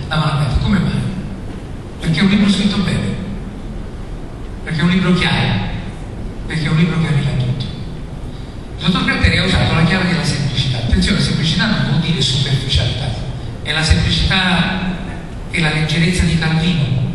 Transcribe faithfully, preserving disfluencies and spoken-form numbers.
la mano aperta. Come mai? Perché è un libro scritto bene, perché è un libro chiaro, perché è un libro che arriva a tutti. Il dottor Gratteri ha usato la chiave della semplicità. Attenzione, la semplicità non vuol dire superficialità, è la semplicità e la leggerezza di Calvino.